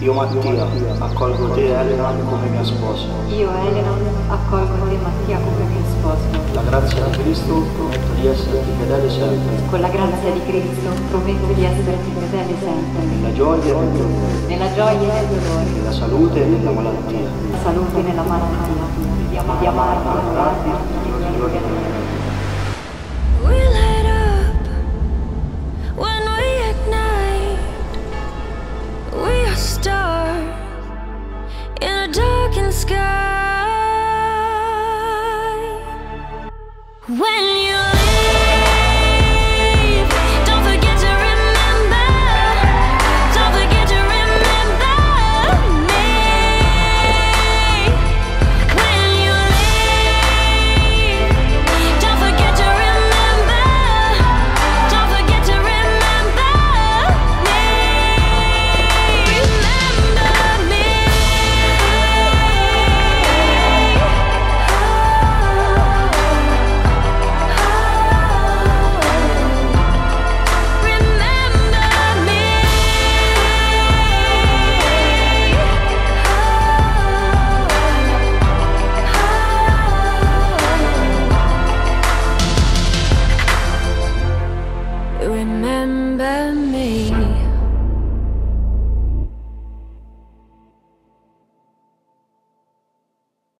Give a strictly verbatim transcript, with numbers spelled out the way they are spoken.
Io Mattia accolgo te Elena come mia sposa. Io Elena accolgo te Mattia come mio sposo. La grazia di Cristo prometto di esserti fedele sempre. Con la grazia di Cristo prometto di esserti fedele sempre. Nella gioia e nel dolore. Nella gioia e nel dolore. Nella salute e nella malattia. Nella salute e nella malattia. Di amarti e onorarti tutti i giorni della mia vita.